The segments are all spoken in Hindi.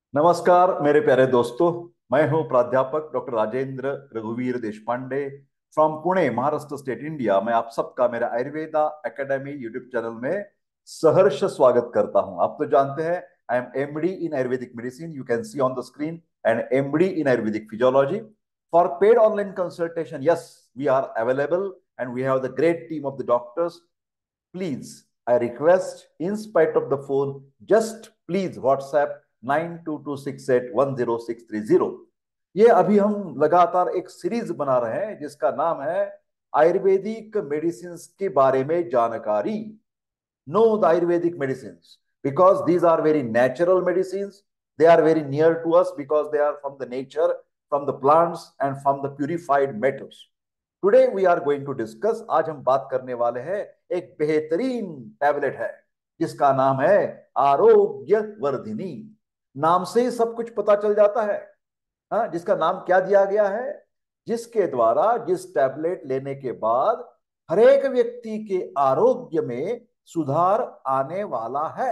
नमस्कार मेरे प्यारे दोस्तों। मैं हूं प्राध्यापक डॉक्टर राजेंद्र रघुवीर Deshpande from Pune, Maharashtra state, India. मैं आप सबका मेरा आयुर्वेदा एकेडमी यूट्यूब चैनल में सहर्ष स्वागत करता हूं। आप तो जानते हैं, I am MD in ayurvedic medicine, you can see on the screen, and MD in ayurvedic physiology. For paid online consultation, yes, we are available and we have the great team of the doctors. Please, I request, in spite of the phone, just please WhatsApp 9226810630। ये अभी हम लगातार एक सीरीज बना रहे हैं जिसका नाम है आयुर्वेदिक मेडिसिन के बारे में जानकारी। Know the ayurvedic medicine because these are very natural medicine. They are very near to us because they are from the nature, from the plants and from the purified metals. Today we are going to discuss, आज हम बात करने वाले हैं एक बेहतरीन टैबलेट है जिसका नाम है आरोग्य वर्धिनी। नाम से ही सब कुछ पता चल जाता है। हाँ, जिसका नाम क्या दिया गया है, जिसके द्वारा, जिस टैबलेट लेने के बाद हर एक व्यक्ति के आरोग्य में सुधार आने वाला है।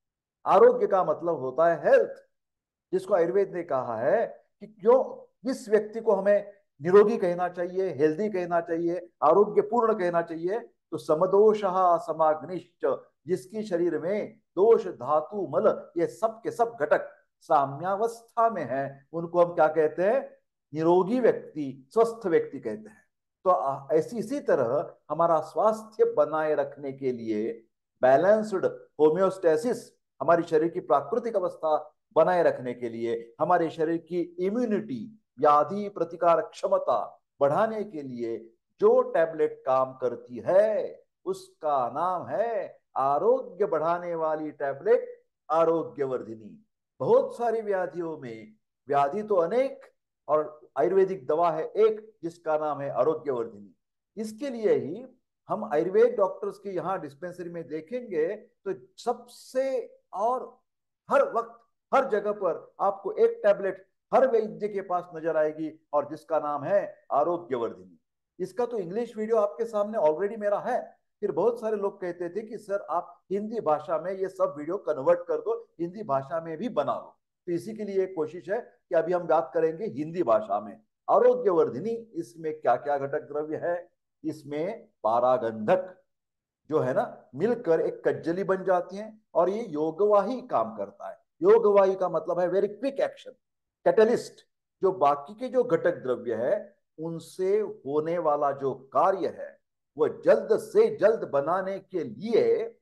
आरोग्य का मतलब होता है हेल्थ, जिसको आयुर्वेद ने कहा है कि क्यों जिस व्यक्ति को हमें निरोगी कहना चाहिए, हेल्दी कहना चाहिए, आरोग्यपूर्ण कहना चाहिए, तो समदोष समाग्निश्च, जिसकी शरीर में दोष धातु मल ये सब के सब घटक साम्यावस्था में है, उनको हम क्या कहते हैं? निरोगी व्यक्ति, स्वस्थ व्यक्ति कहते हैं। तो ऐसी इसी तरह हमारा स्वास्थ्य बनाए रखने के लिए बैलेंस्ड होम्योस्टेसिस, हमारी शरीर की प्राकृतिक अवस्था बनाए रखने के लिए, हमारे शरीर की इम्यूनिटी, व्याधि प्रतिकार क्षमता बढ़ाने के लिए जो टैबलेट काम करती है उसका नाम है आरोग्य बढ़ाने वाली टैबलेट, आरोग्य वर्धिनी। बहुत सारी व्याधियों में, व्याधि तो अनेक, और आयुर्वेदिक दवा है एक जिसका नाम है आरोग्य वर्धिनी। इसके लिए ही हम आयुर्वेद डॉक्टर्स के यहाँ डिस्पेंसरी में देखेंगे तो सबसे, और हर वक्त हर जगह पर आपको एक टैबलेट हर वैद्य के पास नजर आएगी और जिसका नाम है आरोग्यवर्धिनी। इसका तो इंग्लिश वीडियो आपके सामने ऑलरेडी मेरा है। फिर बहुत सारे लोग कहते थे कि सर आप हिंदी भाषा में ये सब वीडियो कन्वर्ट कर दो, हिंदी भाषा में भी बना लो। तो इसी के लिए एक कोशिश है कि अभी हम बात करेंगे हिंदी भाषा में। आरोग्यवर्धिनी, इसमें क्या क्या घटक द्रव्य है? इसमें पारागंधक जो है ना, मिलकर एक कज्जली बन जाती है और ये योगवाही काम करता है। योगवाही का मतलब है वेरी क्विक एक्शन, कैटलिस्ट। जो बाकी के जो घटक द्रव्य है उनसे होने वाला जो कार्य है वो जल्द से जल्द बनाने के लिए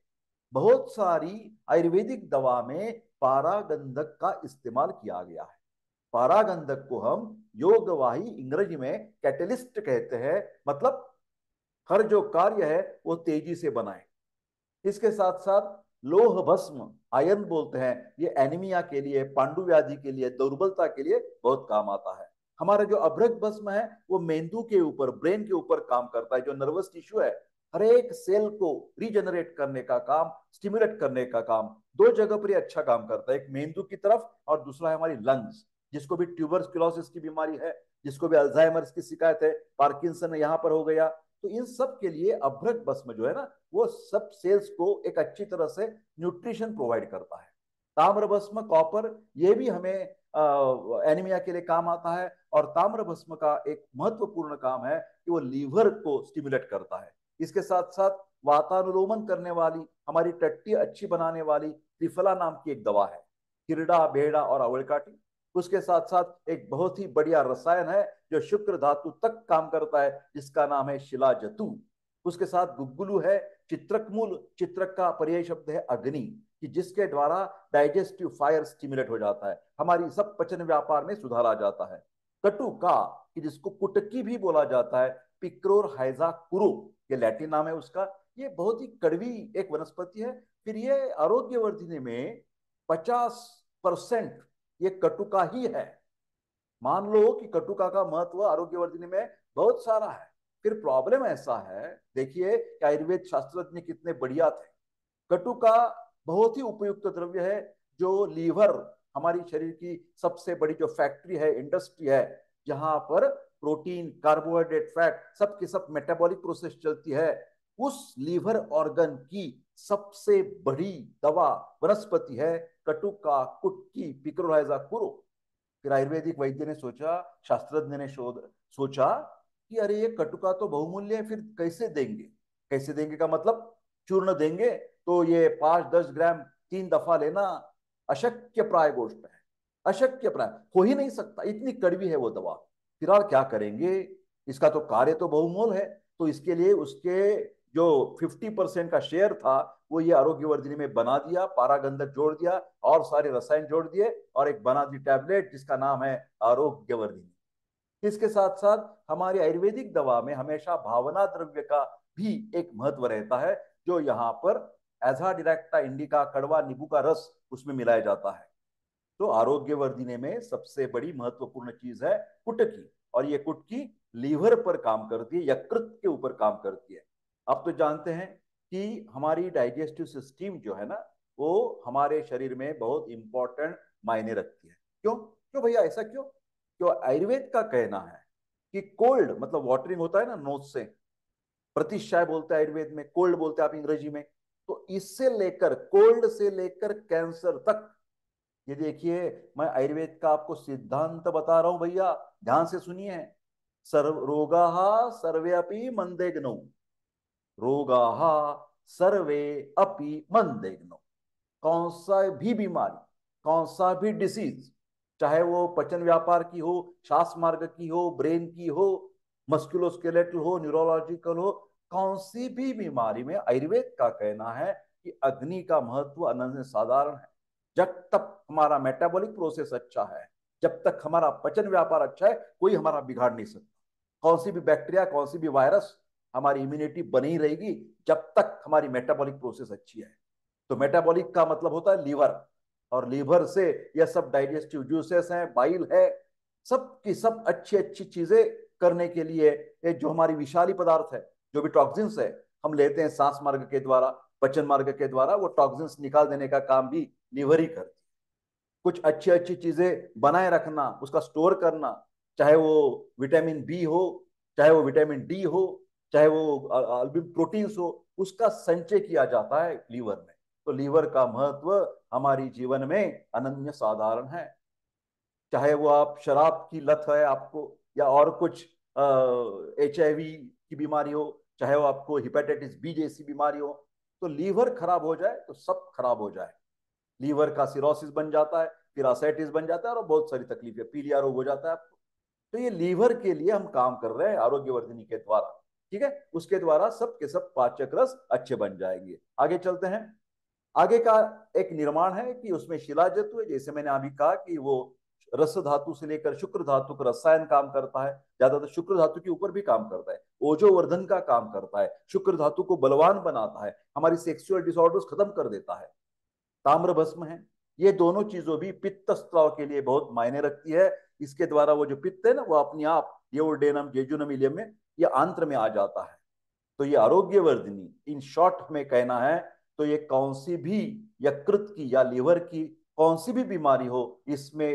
बहुत सारी आयुर्वेदिक दवा में पारागंधक का इस्तेमाल किया गया है। पारागंधक को हम योगवाही, इंग्रजी में कैटलिस्ट कहते हैं। मतलब हर जो कार्य है वो तेजी से बनाए। इसके साथ साथ लोह भस्म, आयरन बोलते हैं, ये एनीमिया के लिए, पांडु व्याधि के लिए, दुर्बलता के लिए बहुत काम आता है। हमारा जो अभ्रक भस्म है वो मेंदु के ऊपर, ब्रेन के ऊपर काम करता है। जो नर्वस टिश्यू है, हर एक सेल को रीजनरेट करने का काम, स्टिमुलेट करने का काम, दो जगह पर ये अच्छा काम करता है। एक मेंदु की तरफ और दूसरा है हमारी लंग्स, जिसको भी ट्यूबरक्लोसिस की बीमारी है, जिसको भी अल्जाइमर्स की शिकायत है, पार्किंसन यहाँ पर हो गया, तो इन सब के लिए अभ्रक भस्म जो है ना, वो सब सेल्स को एक अच्छी तरह से न्यूट्रिशन प्रोवाइड करता है। ताम्र भस्म, कॉपर, ये भी हमें एनीमिया के लिए काम आता है। और ताम्र भस्म का एक महत्वपूर्ण काम है कि वो लीवर को स्टिमुलेट करता है। इसके साथ साथ वातानुलोमन करने वाली, हमारी टट्टी अच्छी बनाने वाली त्रिफला नाम की एक दवा है, हिरडा, बेहड़ा और अवलकाटी। उसके साथ साथ एक बहुत ही बढ़िया रसायन है जो शुक्र धातु तक काम करता है, जिसका नाम है शिलाजतु। उसके साथ गुग्गुलू है, चित्रक मूल, चित्रक का पर्याय शब्द है अग्नि, कि जिसके द्वारा डाइजेस्टिव फायर स्टिमुलेट हो जाता है, हमारी सब पचन व्यापार में सुधार आ जाता है। कटुका, कि जिसको कुटकी भी बोला जाता है, पिक्रोर हाइजा कुरो, ये लैटिन नाम है उसका। ये बहुत ही कड़वी एक वनस्पति है। फिर ये आरोग्यवर्धिनी में 50% ये कटुका ही है। मान लो कि कटुका का महत्व आरोग्यवर्धिनी में बहुत सारा है। फिर प्रॉब्लम ऐसा है, देखिए कि आयुर्वेद शास्त्रज्ञ कितने बढ़िया थे। कटुका बहुत ही उपयुक्त द्रव्य है जो लीवर, हमारी शरीर की सबसे बड़ी जो फैक्ट्री है, इंडस्ट्री है, जहां पर प्रोटीन, कार्बोहाइड्रेट, फैट, सब की सब मेटाबॉलिक प्रोसेस चलती है। उस लीवर ऑर्गन की सबसे बड़ी दवा वनस्पति है कटुका कुटकी पिक्रोराइजा कुरो। फिर आयुर्वेदिक वैद्य ने सोचा, शास्त्रज्ञ ने सोचा कि अरे ये कटुका तो बहुमूल्य है, फिर कैसे देंगे। कैसे देंगे का मतलब चूर्ण देंगे तो ये 5-10 ग्राम 3 दफा लेना अशक्य प्राय गोष्ट है। अशक्य प्राय हो ही नहीं सकता, इतनी कड़वी है वो दवा। फिलहाल क्या करेंगे, इसका तो कार्य तो बहुमूल है, तो इसके लिए उसके जो 50% का शेयर था वो ये आरोग्यवर्धिनी में बना दिया, पारागंधक जोड़ दिया और सारे रसायन जोड़ दिए और एक बना दी टैबलेट जिसका नाम है आरोग्यवर्धिनी। इसके साथ साथ हमारी आयुर्वेदिक दवा में हमेशा भावना द्रव्य का भी एक महत्व रहता है, जो यहाँ पर एजा डिरेक्टा इंडिका कड़वा नींबू का रस उसमें मिलाया जाता है। तो आरोग्यवर्धिनी में सबसे बड़ी महत्वपूर्ण चीज है कुटकी, और ये कुटकी लीवर पर काम करती है, यकृत के ऊपर काम करती है। आप तो जानते हैं कि हमारी डाइजेस्टिव सिस्टम जो है ना, वो हमारे शरीर में बहुत इंपॉर्टेंट मायने रखती है। क्यों क्यों भैया, ऐसा क्यों? क्यों आयुर्वेद का कहना है कि कोल्ड मतलब वाटरिंग होता है ना नोज से, प्रतिशाय बोलते हैं आयुर्वेद में, कोल्ड बोलते हैं आप अंग्रेजी में। तो इससे लेकर कोल्ड से लेकर कैंसर तक, ये देखिए मैं आयुर्वेद का आपको सिद्धांत बता रहा हूं भैया, ध्यान से सुनिए। सर्व रोगाः सर्वे अपि मंदेग्नौ, रोगाः सर्वे अपि मंदेग्नौ। कौन सा भी बीमारी, कौन सा भी डिसीज, चाहे वो पचन व्यापार की हो, श्वास मार्ग की हो, ब्रेन की हो, मस्कुलोस्केलेटल हो, न्यूरोलॉजिकल हो, कौन सी भी बीमारी में आयुर्वेद का कहना है कि अग्नि का महत्व अनन्य साधारण है। जब तक हमारा मेटाबॉलिक प्रोसेस अच्छा है, जब तक हमारा पचन व्यापार अच्छा है, कोई हमारा बिगाड़ नहीं सकता। कौन सी भी बैक्टीरिया, कौन सी भी वायरस, हमारी इम्यूनिटी बनी रहेगी जब तक हमारी मेटाबॉलिक प्रोसेस अच्छी है। तो मेटाबॉलिक का मतलब होता है लीवर, और लीवर से यह सब डाइजेस्टिव जूसेस हैं, बाइल है, सब की सब अच्छी अच्छी चीजें करने के लिए ये जो हमारी विषाली पदार्थ है, जो भी टॉक्सिन्स है, हम लेते हैं सांस मार्ग के द्वारा, पचन मार्ग के द्वारा, वो टॉक्सिन्स निकाल देने का काम भी लीवर ही करती है। कुछ अच्छी अच्छी चीजें बनाए रखना, उसका स्टोर करना, चाहे वो विटामिन बी हो, चाहे वो विटामिन डी हो, चाहे वो प्रोटीन्स हो, उसका संचय किया जाता है लीवर में। तो लीवर का महत्व हमारी जीवन में अनन्य साधारण है। चाहे वो आप शराब की लत है आपको, या और कुछ HIV की बीमारी हो, चाहे वो आपको हिपेटाइटिस बी जैसी बीमारी हो, तो लीवर खराब हो जाए तो सब खराब हो जाए। लीवर का सिरोसिस बन जाता है, फिर असाइटिस बन जाता है और बहुत सारी तकलीफें, पीलिया रोग हो जाता है आपको। तो ये लीवर के लिए हम काम कर रहे हैं आरोग्यवर्धिनी के द्वारा, ठीक है। उसके द्वारा सब के सब पाचक रस अच्छे बन जाएंगे। आगे चलते हैं। आगे का एक निर्माण है कि उसमें शिलाजत्व है, जैसे मैंने अभी कहा कि वो रस धातु से लेकर शुक्र धातु का रसायन काम करता है, ज्यादातर शुक्र धातु के ऊपर भी काम करता है, ओजोवर्धन का काम करता है, शुक्र धातु को बलवान बनाता है, हमारी सेक्सुअल डिसऑर्डर्स खत्म कर देता है। ताम्र भस्म है, ये दोनों चीजों भी पित्त स्त्राव के लिए बहुत मायने रखती है। इसके द्वारा वो जो पित्त है ना, वो अपने आप येवोडेनम जेजुनम इलियम में, ये आंत्र में आ जाता है। तो ये आरोग्यवर्धिनी इन शॉर्ट में कहना है, तो ये कौन सी भी यकृत की या लीवर की कौन सी भी बीमारी हो, इसमें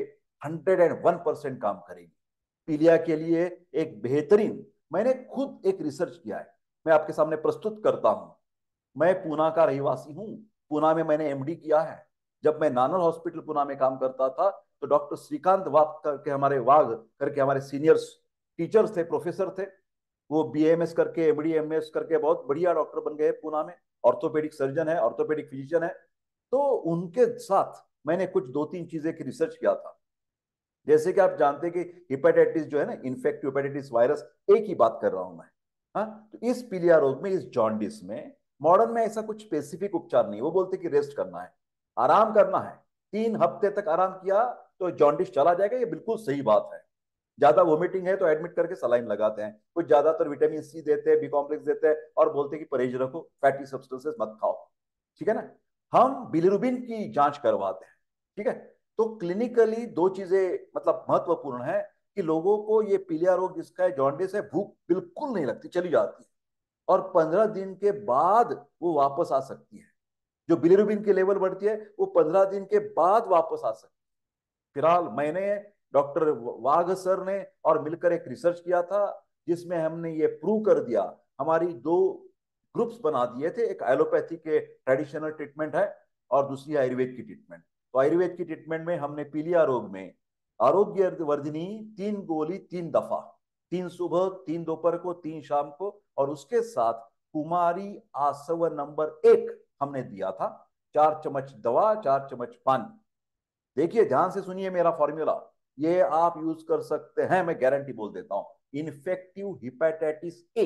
101% काम करेगी। पीलिया के लिए एक बेहतरीन, मैंने खुद एक रिसर्च किया है, मैं आपके सामने प्रस्तुत करता हूं। मैं पूना का रहिवासी हूँ, पूना में मैंने MD किया है। जब मैं नानल हॉस्पिटल पूना में काम करता था, तो डॉक्टर श्रीकांत वाघ करके हमारे सीनियर्स टीचर्स थे, प्रोफेसर थे। वो BAMS करके MD MS करके बहुत बढ़िया डॉक्टर बन गए पूना में, ऑर्थोपेडिक सर्जन है, ऑर्थोपेडिक फिजिशियन है। तो उनके साथ मैंने कुछ 2-3 चीजें की रिसर्च किया था। जैसे कि आप जानते हैं कि हिपेटाइटिस जो है ना, इन्फेक्टिव हेपेटाइटिस वायरस, एक ही बात कर रहा हूं मैं। हाँ, तो इस पीलिया रोग में, इस जॉन्डिस में मॉडर्न में ऐसा कुछ स्पेसिफिक उपचार नहीं। वो बोलते कि रेस्ट करना है, आराम करना है, 3 हफ्ते तक आराम किया तो जॉन्डिस चला जाएगा। ये बिल्कुल सही बात है। ज्यादा वोमिटिंग है तो एडमिट करके सलाइन लगाते हैं, कुछ ज्यादातर विटामिन C देते हैं, बी कॉम्प्लेक्स देते हैं और बोलते हैं कि परहेज रखो, फैटी सब्सटेंसेस मत खाओ, ठीक है ना। हम बिलिरुबिन की जांच करवाते हैं, ठीक है। तो क्लिनिकली 2 चीजें मतलब महत्वपूर्ण है कि लोगों को ये पीलिया रोग जिसका है, जॉन्डिस है, भूख बिल्कुल नहीं लगती, चली जाती है, और 15 दिन के बाद वो वापस आ सकती है। जो बिलिरुबिन की लेवल बढ़ती है वो 15 दिन के बाद वापस आ सकती है। फिलहाल मैंने, डॉक्टर वाघ सर ने और मिलकर एक रिसर्च किया था, जिसमें हमने ये प्रूव कर दिया, हमारी 2 ग्रुप्स बना दिए थे। एक एलोपैथी के ट्रेडिशनल ट्रीटमेंट है और दूसरी आयुर्वेद की ट्रीटमेंट। तो आयुर्वेद की ट्रीटमेंट में हमने पीलिया रोग में आरोग्य वर्धिनी 3 गोली 3 दफा, 3 सुबह 3 दोपहर को 3 शाम को, और उसके साथ कुमारी आसव नंबर 1 हमने दिया था। 4 चम्मच दवा, 4 चम्मच पानी। देखिए ध्यान से सुनिए मेरा फॉर्मूला, ये आप यूज कर सकते हैं, मैं गारंटी बोल देता हूं। इन्फेक्टिव हिपेटाइटिस ए,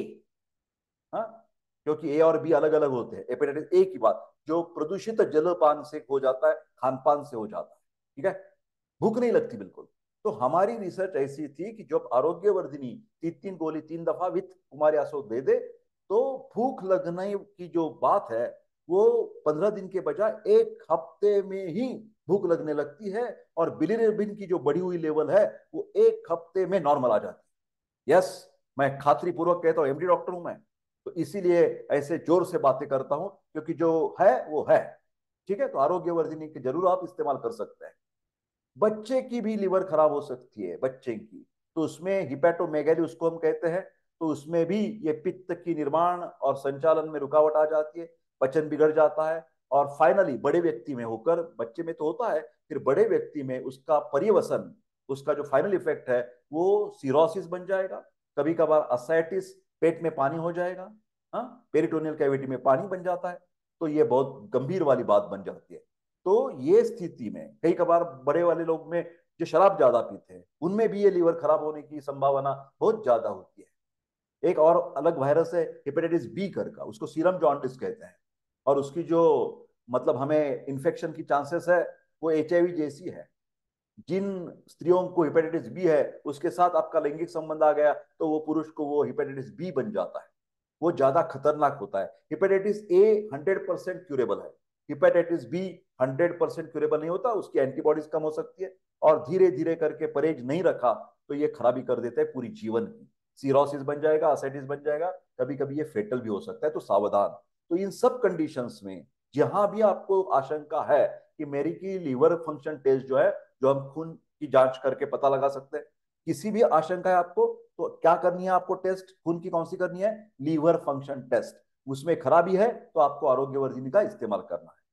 हाँ, क्योंकि ए और बी अलग अलग होते हैं। हेपेटाइटिस ए की बात, जो प्रदूषित जलपान से हो जाता है, खान पान से हो जाता है, ठीक है, भूख नहीं लगती बिल्कुल। तो हमारी रिसर्च ऐसी थी कि जब आरोग्यवर्धिनी 3 3 गोली 3 दफा विथ कुमारी आसो दे दे, तो भूख लगने की जो बात है वो 15 दिन के बजाय 1 हफ्ते में ही भूख लगने लगती है, और बिलिरुबिन की जो बढ़ी हुई लेवल है वो 1 हफ्ते में नॉर्मल आ जाती है। यस, मैं खात्री पूर्वक कहता हूँ, एमडी डॉक्टर हूं मैं, तो इसीलिए ऐसे जोर से बातें करता हूं, क्योंकि जो है वो है। ठीक है, तो आरोग्यवर्धिनी की जरूर आप इस्तेमाल कर सकते हैं। बच्चे की भी लिवर खराब हो सकती है, बच्चे की, तो उसमें हिपैटोमेगैली उसको हम कहते हैं। तो उसमें भी ये पित्त की निर्माण और संचालन में रुकावट आ जाती है, पचन बिगड़ जाता है, और फाइनली बड़े व्यक्ति में होकर, बच्चे में तो होता है, फिर बड़े व्यक्ति में उसका पर्यवसन, उसका जो फाइनल इफेक्ट है वो सिरोसिस बन जाएगा, कभी कभार असाइटिस, पेट में पानी हो जाएगा, हाँ, पेरिटोनियल कैविटी में पानी बन जाता है। तो ये बहुत गंभीर वाली बात बन जाती है। तो ये स्थिति में कई कबार बड़े वाले लोग में जो शराब ज्यादा पीते हैं, उनमें भी ये लीवर खराब होने की संभावना बहुत ज्यादा होती है। एक और अलग वायरस है हेपेटाइटिस बी कर का, उसको सीरम जॉन्डिस कहते हैं, और उसकी जो मतलब हमें इन्फेक्शन की चांसेस है वो एचआईवी जैसी है। जिन स्त्रियों को हेपेटाइटिस बी है उसके साथ आपका लैंगिक संबंध आ गया तो वो पुरुष को वो हेपेटाइटिस बी बन जाता है, वो ज्यादा खतरनाक होता है। हेपेटाइटिस ए 100% क्यूरेबल है, हेपेटाइटिस बी 100% क्यूरेबल नहीं होता, उसकी एंटीबॉडीज कम हो सकती है, और धीरे धीरे करके परहेज नहीं रखा तो ये खराबी कर देता है पूरी जीवन की। सीरोसिस बन जाएगा, असाइटिस बन जाएगा, कभी कभी ये फेटल भी हो सकता है, तो सावधान। तो इन सब कंडीशंस में जहां भी आपको आशंका है कि मेरी की लीवर फंक्शन टेस्ट जो है, जो हम खून की जांच करके पता लगा सकते हैं, किसी भी आशंका है आपको, तो क्या करनी है आपको? टेस्ट खून की कौन सी करनी है? Liver function test. उसमें खराबी है तो आपको आरोग्यवर्धिनी का इस्तेमाल करना है।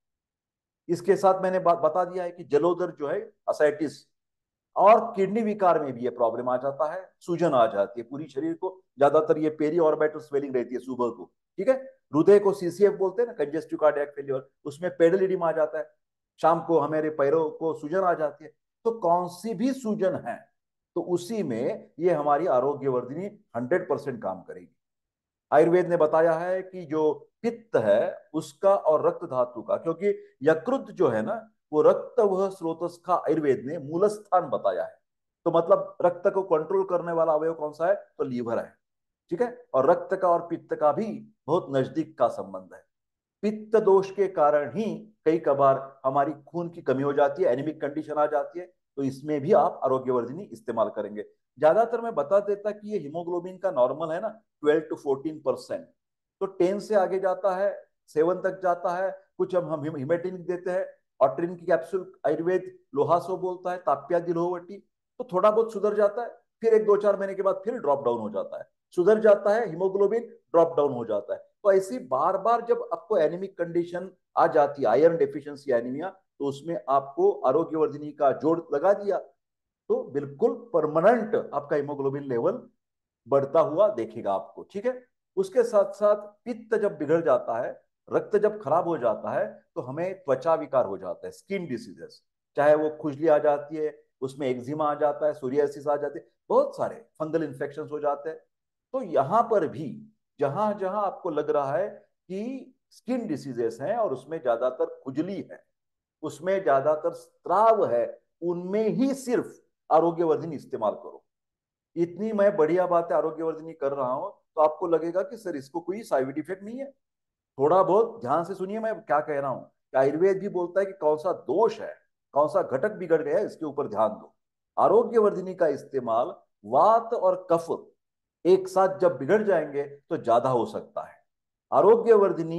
इसके साथ मैंने बात बता दिया है कि जलोदर जो है, असाइटिस, और किडनी विकार में भी ये प्रॉब्लम आ जाता है, सूजन आ जाती है पूरी शरीर को, ज्यादातर ये पेरी ऑर्बिटल स्वेलिंग रहती है सुबह को, ठीक है। हृदय को सीसीएफ बोलते हैं ना, कंजेस्टिव कार्डियक फेलियर, उसमें पेडल इडिमा आ जाता है। शाम को हमारे पैरों को सूजन आ जाती है। तो कौन सी भी सूजन है तो उसी में ये हमारी आरोग्यवर्धिनी 100% काम करेगी। आयुर्वेद ने बताया है कि जो पित्त है उसका और रक्त धातु का, क्योंकि यकृत जो है ना वो रक्त वह स्रोतस का आयुर्वेद ने मूल स्थान बताया है। तो मतलब रक्त को कंट्रोल करने वाला अवयव कौन सा है? तो लीवर है, ठीक है। और रक्त का और पित्त का भी बहुत नजदीक का संबंध है। पित्त दोष के कारण ही कई कबार हमारी खून की कमी हो जाती है, एनीमिक कंडीशन आ जाती है। तो इसमें भी आप आरोग्यवर्धिनी इस्तेमाल करेंगे। ज्यादातर मैं बता देता कि ये हीमोग्लोबिन का नॉर्मल है ना 12 to 14%, तो 10 से आगे जाता है, 7 तक जाता है। कुछ हम हिमेटिन देते हैं, ऑट्रिन की कैप्सूल आयुर्वेद लोहासो बोलता है, ताप्यादि लोहवटी, तो थोड़ा बहुत सुधर जाता है। फिर 1 2 4 महीने के बाद फिर ड्रॉप डाउन हो जाता है, सुधर जाता है, हीमोग्लोबिन ड्रॉप डाउन हो जाता है। तो ऐसी बार बार जब आपको एनीमिक कंडीशन आ जाती है, आयरन डेफिशिएंसी एनीमिया, तो उसमें आपको आरोग्यवर्धिनी का जोड़ लगा दिया तो बिल्कुल परमानेंट आपका हीमोग्लोबिन लेवल बढ़ता हुआ देखेगा आपको, ठीक है। उसके साथ साथ पित्त जब बिगड़ जाता है, रक्त जब खराब हो जाता है, तो हमें त्वचा विकार हो जाता है, स्किन डिसीजेस, चाहे वो खुजली आ जाती है, उसमें एक्जिमा आ जाता है, सोरियासिस आ जाती है, बहुत सारे फंगल इन्फेक्शन हो जाते हैं। तो यहां पर भी जहां जहां आपको लग रहा है कि स्किन डिसीजेस हैं और उसमें ज्यादातर खुजली है, उसमें ज्यादातर स्त्राव है, उनमें ही सिर्फ आरोग्यवर्धिनी इस्तेमाल करो। इतनी मैं बढ़िया बात आरोग्यवर्धिनी कर रहा हूं तो आपको लगेगा कि सर इसको कोई साइड इफेक्ट नहीं है। थोड़ा बहुत ध्यान से सुनिए मैं क्या कह रहा हूं, कि आयुर्वेद भी बोलता है कि कौन सा दोष है, कौन सा घटक बिगड़ गया है, इसके ऊपर ध्यान दो। आरोग्यवर्धिनी का इस्तेमाल वात और कफ एक साथ जब बिगड़ जाएंगे तो ज्यादा हो सकता है। आरोग्यवर्धिनी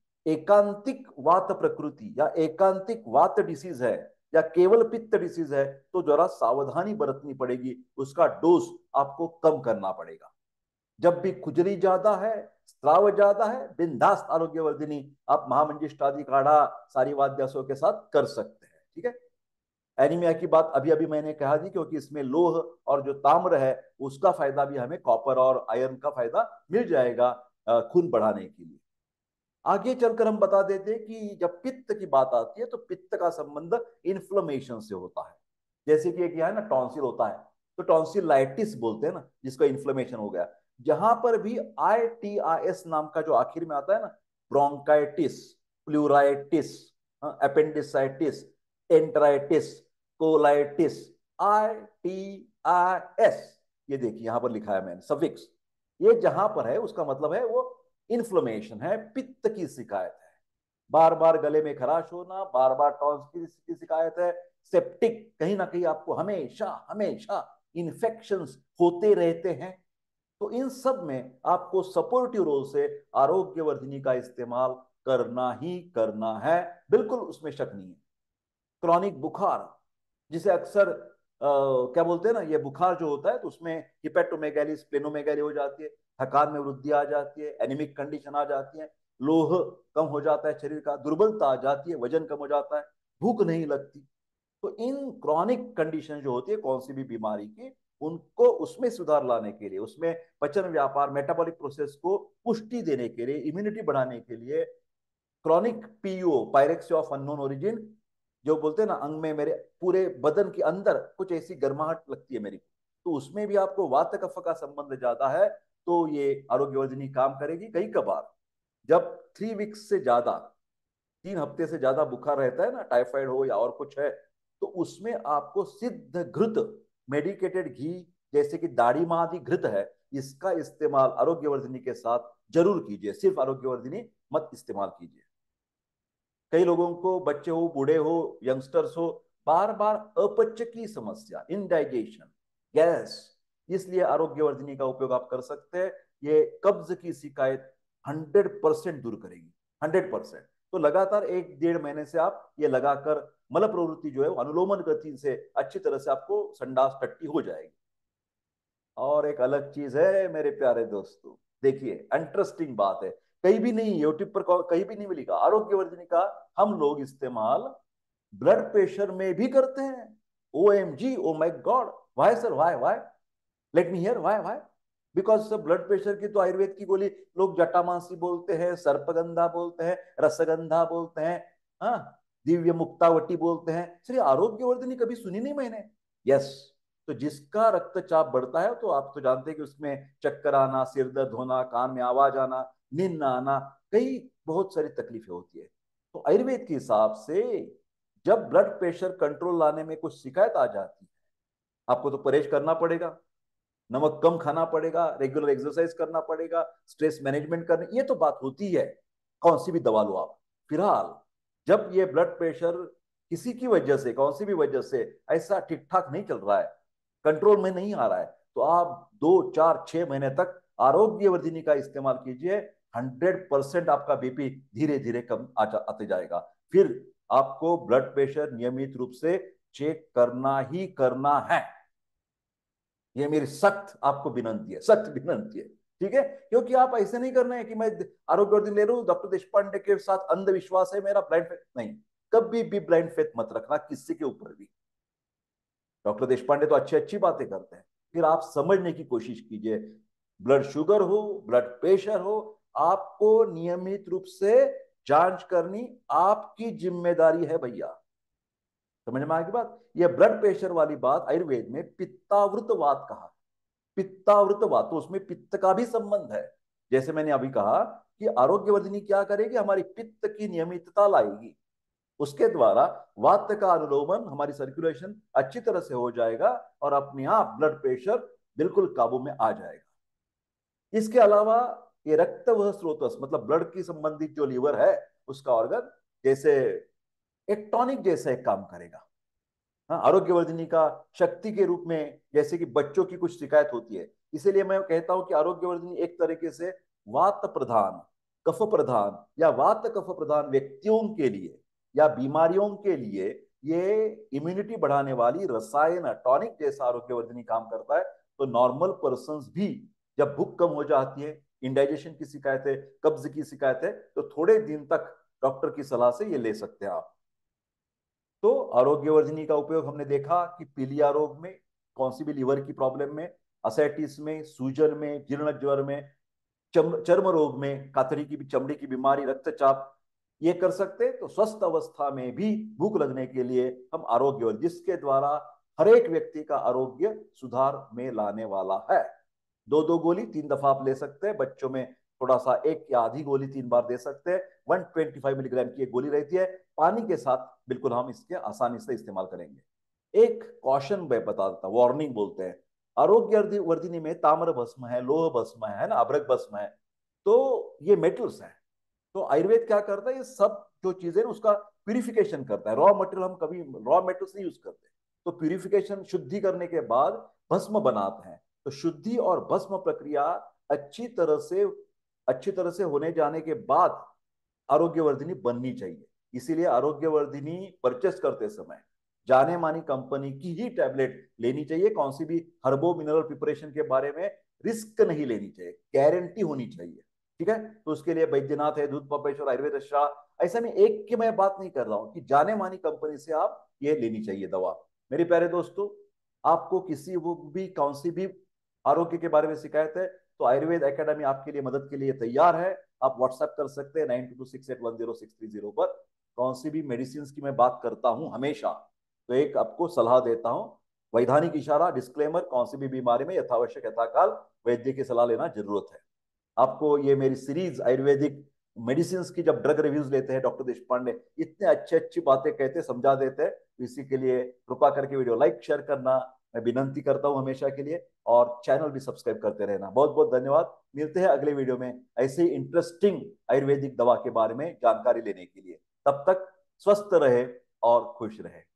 एकांतिक वात प्रकृति या एकांतिक वात डिसीज है या केवल पित्त डिसीज है, तो जरा सावधानी बरतनी पड़ेगी, उसका डोज आपको कम करना पड़ेगा। जब भी खुजली ज्यादा है, स्राव ज्यादा है, बिंदास आरोग्यवर्धिनी आप महामंजिष्टादि काढ़ा सारी वाद्यासों के साथ कर सकते हैं। ठीक है। एनीमिया की बात अभी अभी मैंने कहा दी, क्योंकि इसमें लोह और जो ताम्र है उसका फायदा भी हमें कॉपर और आयरन का फायदा मिल जाएगा खून बढ़ाने के लिए। आगे चलकर हम बता देते हैं कि जब पित्त की बात आती है तो पित्त का संबंध इन्फ्लेमेशन से होता है। जैसे कि एक यहाँ है ना टॉन्सिल होता है, तो टॉन्सिलाइटिस बोलते हैं ना जिसका इन्फ्लेमेशन हो गया। जहां पर भी ITIS नाम का जो आखिर में आता है ना, bronchitis, pleuritis, appendicitis, enteritis, colitis, ITIS, ये देखिए यहां पर लिखा है मैंने सफिक्स। ये जहां पर है उसका मतलब है वो इन्फ्लेमेशन है, पित्त की शिकायत है। बार बार गले में खराश होना, बार बार टॉन्सिल की शिकायत है, सेप्टिक, कहीं ना कहीं आपको हमेशा हमेशा इन्फेक्शंस होते रहते हैं। तो इन सब में आपको सपोर्टिव रोल से आरोग्यवर्धिनी का इस्तेमाल करना ही करना है, बिल्कुल उसमें शक नहीं है। क्रॉनिक बुखार, जिसे अक्सर क्या बोलते हैं ना, ये बुखार जो होता है तो उसमें हिपेटोमेगैली, स्प्लेनोमेगैली हो जाती है, थकान में वृद्धि आ जाती है, एनीमिक कंडीशन आ जाती है, लोह कम हो जाता है शरीर का, दुर्बलता आ जाती है, वजन कम हो जाता है, भूख नहीं लगती। तो इन क्रॉनिक कंडीशन जो होती है कौन सी भी बीमारी की, उनको उसमें सुधार लाने के लिए, उसमें पचन व्यापार मेटाबॉलिक प्रोसेस को पुष्टि देने के लिए, इम्यूनिटी बढ़ाने के लिए chronic PO, pyrexia of unknown origin, जो बोलते हैं ना अंग में, मेरे पूरे बदन के अंदर कुछ ऐसी गर्माहट लगती है मेरी, तो उसमें भी आपको वात कफ का संबंध ज्यादा है, तो ये आरोग्यवर्धिनी काम करेगी। कई कबार जब 3 वीक्स से ज्यादा, 3 हफ्ते से ज्यादा बुखार रहता है ना, टाइफाइड हो या और कुछ है, तो उसमें आपको सिद्ध घृत, मेडिकेटेड घी, जैसे कि दाढ़ी मादी घृत है, इसका इस्तेमाल आरोग्यवर्धिनी के साथ जरूर कीजिए। सिर्फ आरोग्यवर्धिनी मत इस्तेमाल कीजिए। कई लोगों को, बच्चे हो, बूढ़े हो, यंगस्टर्स हो, बार बार अपच की समस्या, इनडाइजेशन, गैस, इसलिए आरोग्यवर्धिनी का उपयोग आप कर सकते हैं। ये कब्ज की शिकायत 100% दूर करेगी, 100%। तो लगातार 1 डेढ़ महीने से आप ये लगाकर मल प्रवृत्ति जो है वो अनुलोमन गति से अच्छी तरह से आपको संडास टट्टी हो जाएगी। और एक अलग चीज है मेरे प्यारे दोस्तों, देखिए इंटरेस्टिंग बात है, कहीं भी नहीं, यूट्यूब पर कहीं भी नहीं मिलेगा, आरोग्यवर्धिनी का हम लोग इस्तेमाल ब्लड प्रेशर में भी करते हैं। OMG, oh my god, why sir, why why, let me hear, why why. Because sir blood pressure की तो आयुर्वेद की गोली लोग जटामासी बोलते हैं, सर्पगंधा बोलते हैं, रसगंधा बोलते हैं, हाँ, दिव्य मुक्तावटी बोलते हैं, श्री आरोग्यवर्धिनी कभी सुनी नहीं मैंने। यस। तो जिसका रक्तचाप बढ़ता है तो आप तो जानते हैं कि उसमें चक्कर आना, सिर दर्द होना, कान में आवाज आना, नींद ना आना, कई बहुत सारी तकलीफें होती है। तो आयुर्वेद के हिसाब से जब ब्लड प्रेशर कंट्रोल लाने में कुछ शिकायत आ जाती है, आपको तो परहेज करना पड़ेगा, नमक कम खाना पड़ेगा, रेगुलर एक्सरसाइज करना पड़ेगा, स्ट्रेस मैनेजमेंट करने, ये तो बात होती है, कौन सी भी दवा लो आप। फिलहाल जब ये ब्लड प्रेशर किसी की वजह से, कौन सी भी वजह से ऐसा ठीक ठाक नहीं चल रहा है, कंट्रोल में नहीं आ रहा है, तो आप 2 4 6 महीने तक आरोग्यवर्धिनी का इस्तेमाल कीजिए। 100% आपका BP धीरे धीरे कम आते जाएगा। फिर आपको ब्लड प्रेशर नियमित रूप से चेक करना ही करना है, ये मेरी सख्त आपको विनंती है, सख्त विनंती है। ठीक है, क्योंकि आप ऐसे नहीं करना है कि मैं आरोग्यवर्धन ले रहा हूं, डॉक्टर देशपांडे के साथ अंधविश्वास है मेरा, ब्लाइंड फेथ नहीं, कभी भी ब्लाइंड फेथ मत रखना किसी के ऊपर भी। डॉक्टर देशपांडे तो अच्छी अच्छी बातें करते हैं, फिर आप समझने की कोशिश कीजिए। ब्लड शुगर हो, ब्लड प्रेशर हो, आपको नियमित रूप से जांच करनी आपकी जिम्मेदारी है भैया। समझ में आएगी बात। यह ब्लड प्रेशर वाली बात आयुर्वेद में पित्तावृतवात कहा, पित्तावृतवात, तो उसमें पित्त का भी संबंध है। जैसे मैंने अभी कहा कि आरोग्यवर्धिनी क्या करेगी, हमारी पित्त की नियमितता लाएगी, उसके द्वारा वात का अनुलोमन, हमारी सर्कुलेशन अच्छी तरह से हो जाएगा और अपने आप ब्लड प्रेशर बिल्कुल काबू में आ जाएगा। इसके अलावा ये रक्त वह स्रोतस, मतलब ब्लड की संबंधित जो लीवर है उसका ऑर्गन, जैसे एक टॉनिक जैसा एक काम करेगा। हाँ, आरोग्यवर्धिनी का शक्ति के रूप में, जैसे कि बच्चों की कुछ शिकायत होती है, इसीलिए मैं कहता हूं कि आरोग्यवर्धिनी एक तरीके से वात प्रधान, कफ प्रधान या वात कफ प्रधान व्यक्तियों के लिए या बीमारियों के लिए ये इम्यूनिटी बढ़ाने वाली रसायन टॉनिक जैसा आरोग्यवर्धिनी काम करता है। तो नॉर्मल पर्सन भी जब भूख कम हो जाती है, इंडाइजेशन की शिकायत है, कब्ज की शिकायत है, तो थोड़े दिन तक डॉक्टर की सलाह से ये ले सकते हैं आप। तो आरोग्यवर्धिनी का उपयोग हमने देखा कि पीलिया रोग में, कौन सी भी लीवर की प्रॉब्लम में, असाइटिस में, सूजन में, जीर्ण ज्वर में, चर्म रोग में, कातरी की चमड़ी की बीमारी, रक्तचाप, ये कर सकते हैं। तो स्वस्थ अवस्था में भी भूख लगने के लिए हम आरोग्य, जिसके द्वारा हर एक व्यक्ति का आरोग्य सुधार में लाने वाला है। दो दो गोली 3 दफा आप ले सकते हैं। बच्चों में थोड़ा सा, एक या आधी गोली 3 बार दे सकते हैं। 125 मिलीग्राम की एक गोली रहती है। पानी के साथ बिल्कुल हम इसके आसानी से इस्तेमाल करेंगे। एक कॉशन मैं बता देता हूँ, वार्निंग बोलते हैं। आरोग्य वर्धिनी में ताम्र भस्म है, लोह भस्म है ना, अभ्रक भस्म है, तो ये मेटल्स हैं। तो आयुर्वेद क्या करता है, ये सब जो चीजें उसका प्यूरिफिकेशन करता है। रॉ मटेरियल हम कभी रॉ मेटल्स नहीं यूज करते, तो प्यूरिफिकेशन, शुद्धि करने के बाद भस्म बनाते हैं। तो शुद्धि और भस्म प्रक्रिया अच्छी तरह से अच्छी तरह से होने जाने के बाद आरोग्यवर्धिनी बननी चाहिए। इसीलिए आरोग्यवर्धिनी परचेस करते समय जाने मानी कंपनी की ही टैबलेट लेनी चाहिए। कौन सी भी हर्बो मिनरल प्रिपरेशन के बारे में रिस्क नहीं लेनी चाहिए, गारंटी होनी चाहिए। ठीक है, तो उसके लिए बैद्यनाथ है, दूध पपेश्वर, आयुर्वेद शाह, ऐसा में एक की मैं बात नहीं कर रहा हूं कि जाने मानी कंपनी से आप ये लेनी चाहिए दवा। मेरे प्यारे दोस्तों, आपको किसी वो भी कौन सी भी आरोग्य के बारे में शिकायत है, तो आयुर्वेद एकेडमी आपके लिए मदद के लिए तैयार है। आप व्हाट्सएप कर सकते हैं 9226810630 पर। कौन सी भी मेडिसिन की मैं बात करता हूं हमेशा, तो एक आपको सलाह देता हूं, वैधानिक इशारा, डिस्क्लेमर, कौन सी भी बीमारी में यथावश्यक यथाकाल वैद्य की सलाह लेना जरूरत है। आपको ये मेरी सीरीज आयुर्वेदिक मेडिसिन की जब ड्रग रिव्यूज लेते हैं, डॉक्टर देश पांडे इतने अच्छी अच्छी बातें कहते समझा देते हैं। तो इसी के लिए कृपा करके वीडियो लाइक शेयर करना मैं विनंती करता हूं हमेशा के लिए, और चैनल भी सब्सक्राइब करते रहना। बहुत बहुत धन्यवाद। मिलते हैं अगले वीडियो में ऐसे ही इंटरेस्टिंग आयुर्वेदिक दवा के बारे में जानकारी लेने के लिए। तब तक स्वस्थ रहे और खुश रहे।